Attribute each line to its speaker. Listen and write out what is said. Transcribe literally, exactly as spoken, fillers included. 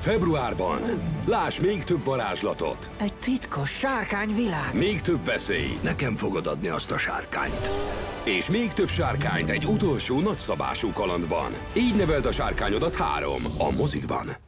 Speaker 1: Februárban láss még több varázslatot.
Speaker 2: Egy titkos sárkányvilág.
Speaker 1: Még több veszély.
Speaker 3: Nekem fogod adni azt a sárkányt.
Speaker 1: És még több sárkányt egy utolsó nagyszabású kalandban. Így neveld a sárkányodat három a mozikban.